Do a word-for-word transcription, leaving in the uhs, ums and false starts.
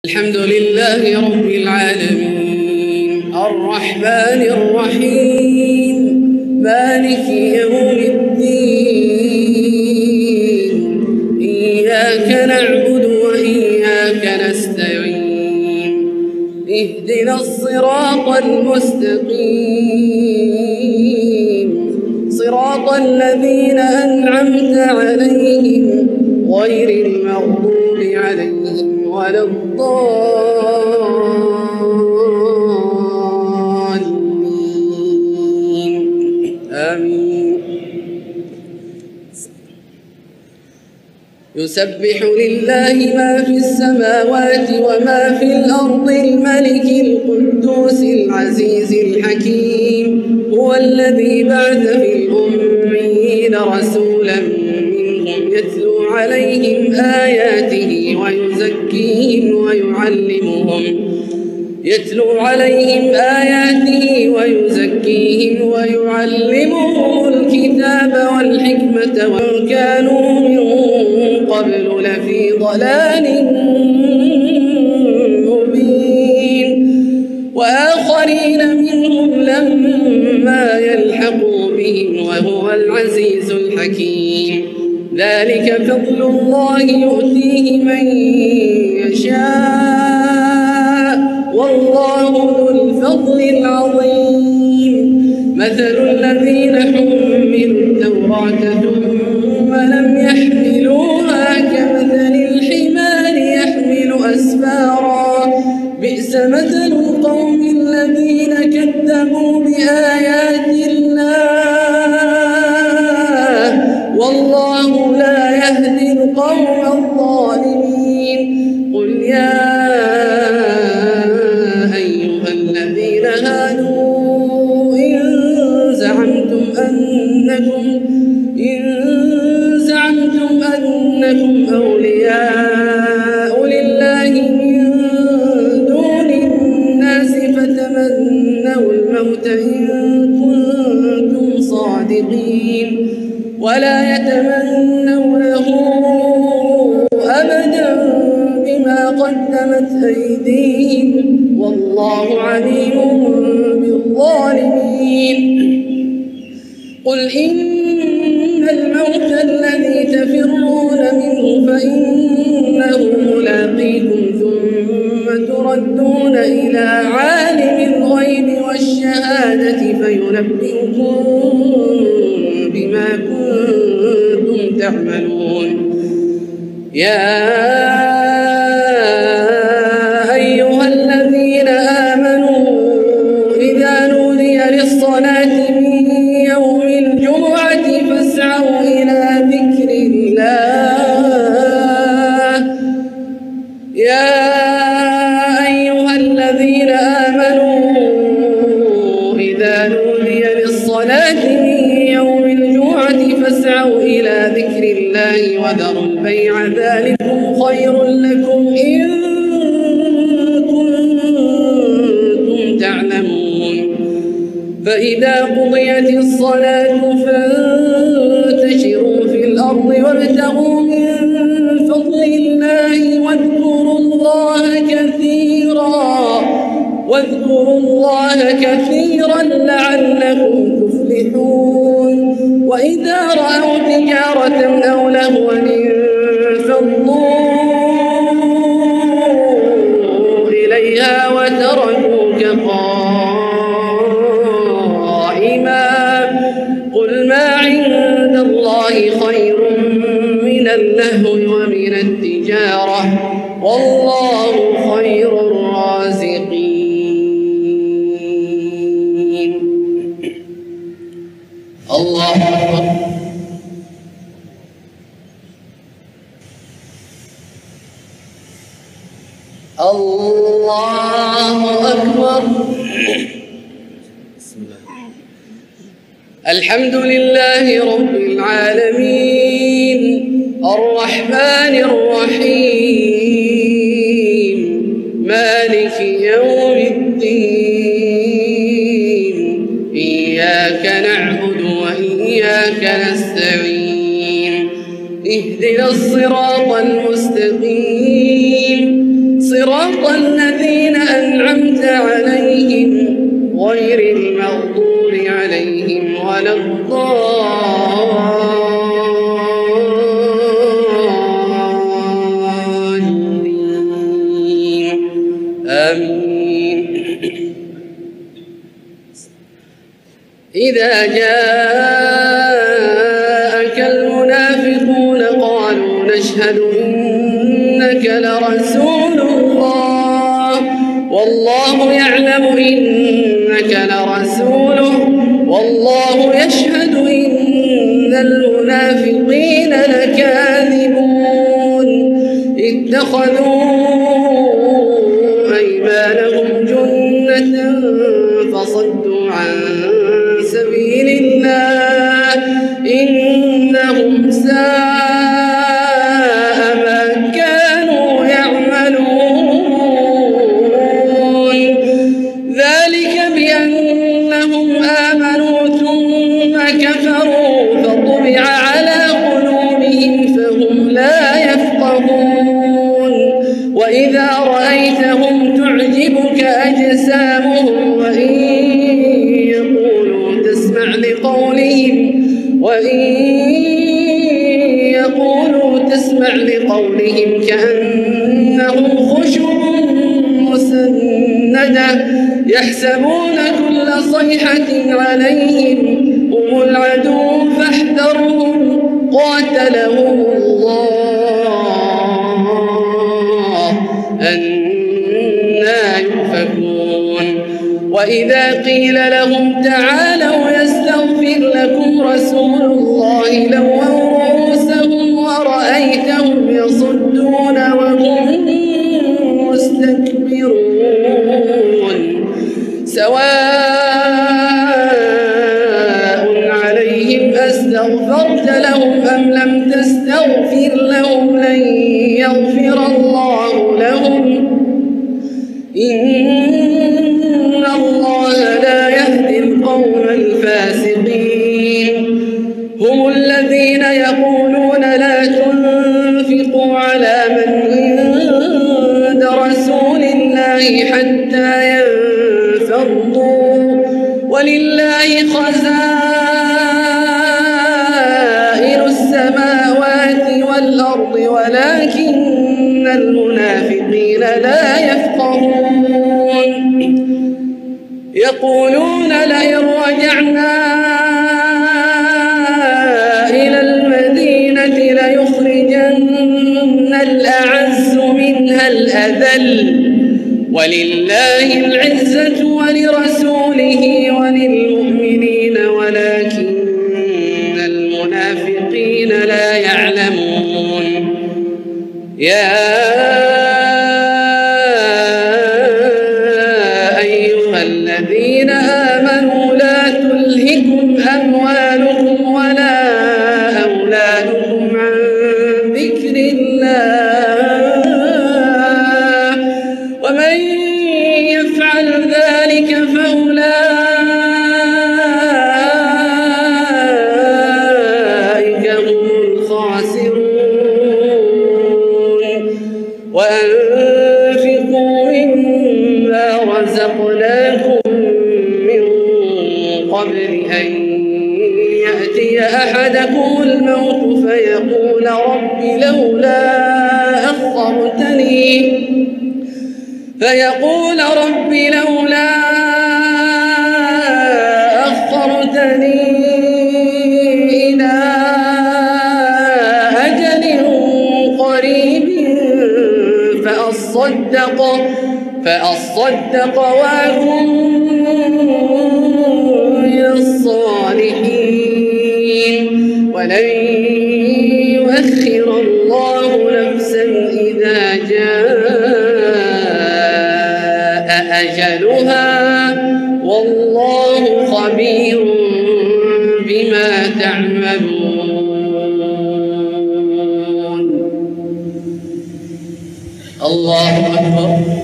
الحمد لله رب العالمين الرحمن الرحيم مالك يوم الدين إياك نعبد وإياك نستعين اهدنا الصراط المستقيم صراط الذين أنعمت عليهم غير المغضوب عليهم ولا الضالين آمين. يسبح لله ما في السماوات وما في الأرض الملك القدوس العزيز الحكيم هو الذي بعث في الأميين رسولا منهم يتلو عليهم آياته ويزكيهم ويعلمهم يتلو عليهم آياته ويزكيهم ويعلمهم الكتاب والحكمة وإن كانوا من قبل لفي ضلال مبين وآخرين منهم لما يلحقوا بهم وهو العزيز الحكيم. ذلك فضل الله يؤتيه من يشاء والله ذو الفضل العظيم. مثل الذين حملوا التوراة ثم لم يحملوها كمثل الحمار يحمل أسفارا بئس مثل القوم الذين كذبوا بآيات الله والله لا يهدي القوم الظالمين. قل يا أيها الذين هادوا إن زعمتم أنكم إن زعمتم أنكم أولياء لله من دون الناس فتمنوا الموت إن كنتم صادقين ولا يتمنونه أبدا بما قدمت أيديهم والله عليم بالظالمين. قل إن الموت الذي تفرون منه فإنه ملاقيكم ثم تردون إلى عالم الغيب والشهادة فينبئكم بما كنتم تعملون. يا أيها الذين آمنوا إذا نودي للصلاة من يوم الجمعة فاسعوا إلى ذكر الله يا أيها الذين آمنوا إذا نودي للصلاة من يوم الجمعة فاسعوا إلى ذكر الله وذروا البيع ذلكم خير لكم إن كنتم تعلمون. فإذا قضيت الصلاة فانتشروا في الأرض وابتغوا من فضل الله واذكروا الله كثيرا واذكروا الله كثيرا لعلكم تفلحون. وإذا رأوا تجارة أو لهوا انفضوا إليها وتركوك قائما قل ما عند الله خير من اللهو ومن التجارة والله خير الرازقين. الله أكبر. الله أكبر. بسم الله. الحمد لله رب العالمين الرحمن الرحيم مالك يوم الدين إياك نعبد وإياك نستعين اهدنا الصراط المستقيم صراط الذين أنعمت عليهم غير المغضوب عليهم ولا الضالين آمين. إذا جاءك المنافقون قالوا نشهد إنك لرسول الله والله يعلم إنك لرسوله والله يشهد إن المنافقين لكاذبون اتخذوا أيمانهم جنة فصدوا عن سبيل الله إنهم ساء ما كانوا يعملون ذلك بأنهم آمنوا ثم كفروا فطبع على قلوبهم فهم لا يفقهون وإذا رأيتهم تعجبك أجسامهم وإن يقولوا تسمع لقولهم وإن يقولوا تسمع لقولهم كأنهم خشب مسندة يحسبون كل صيحة عليهم هم العدو فاحذرهم قاتلهم الله أنى يؤفكون وإذا قيل لهم تعالوا يستغفر لكم رسول الله لووا رؤوسهم ورأيتهم يصدون وهم مستكبرون سواء عليهم أستغفرت لهم أم لم تستغفر لهم لن يغفر الله لهم إن الله لا يهدي القوم الفاسقين هم الذين يقولون لا تنفقوا على من عند رسول الله حتى ينفضوا ولله خزائن السماوات والأرض ولكن المنافقين لا يفقهون يقولون لئن رجعنا إلى المدينة ليخرجن الأعز منها الأذل ولله العزة ولرسوله وللمؤمنين ولكن المنافقين لا يعلمون يا أيها الذين آمنوا لا تلهكم أموالكم ولا أولادكم عن ذكر الله ومن يفعل ذلك فأولئك هم الخاسرون وأنفقوا مما رزقناكم من قبل أن يأتي أحدكم الموت فيقول رب لولا أخرتني فيقول رب لولا أخرتني إلى أجل قريب فأصدق فأصدق وأكن من الصالحين ولن يؤخر الله نفسا إذا جاء أجلها والله خبير بما تعملون. الله أكبر.